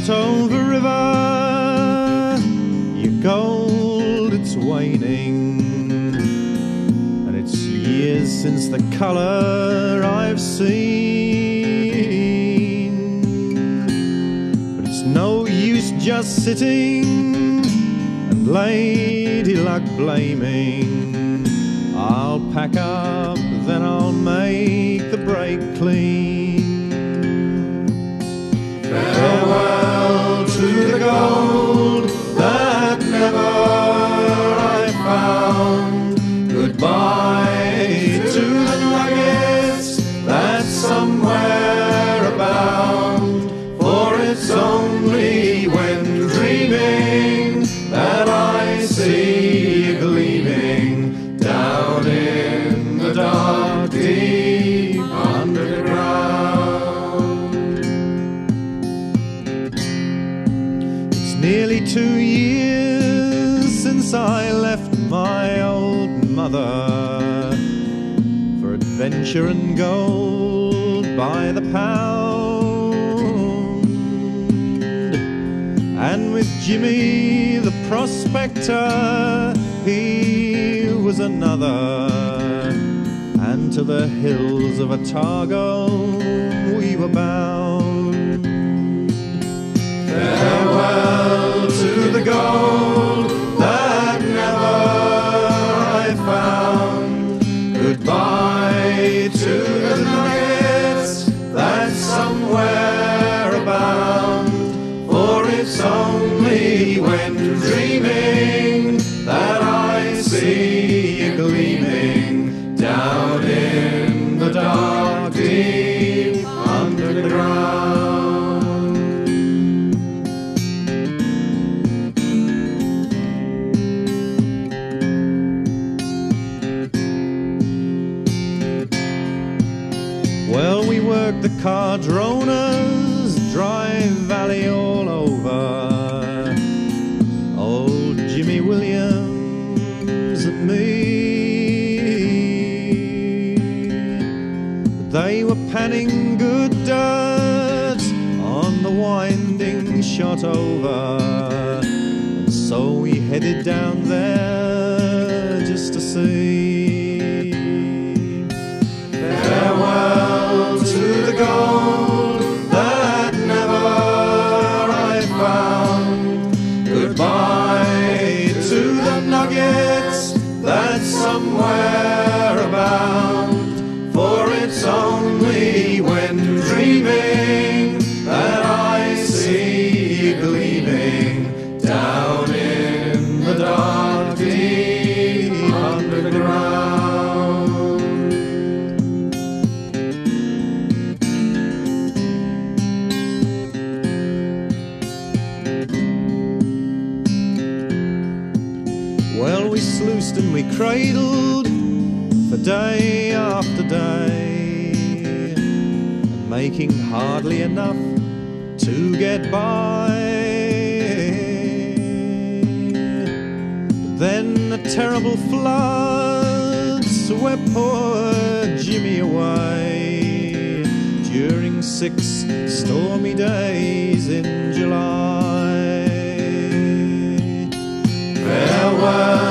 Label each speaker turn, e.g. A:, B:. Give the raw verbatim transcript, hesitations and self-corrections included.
A: out over river, your gold it's waning, and it's years since the colour I've seen. But it's no use just sitting and lady luck blaming. I'll pack up, then I'll make the break clean. Farewell to the gold that never I found. Goodbye to the nuggets that somewhere abound. For it's only when dreaming that I see you gleaming down in the dark deep underground. It's nearly two years since I left my old mother for adventure and gold by the pound, and with Jimmy the prospector he was another, and to the hills of Otago we were bound. Farewell to the gold that never I found. Goodbye to the nuggets that somewhere abound. For it's only when dreaming that I see you gleaming down in the dark deep underground. Well, we worked the Cardronas, Dry Valley all over. Old Jimmy Williams and me. They were panning good dirt on the winding shot over, and so we headed down there just to see. Farewell to the gold that never I found. Goodbye to the nuggets that somewhere abound. For it's only when dreaming that I see you gleaming down in the dark deep underground. Well, we sluiced and we cradled for day after day, and making hardly enough to get by. But then a terrible flood swept poor Jimmy away during six stormy days in July. Farewell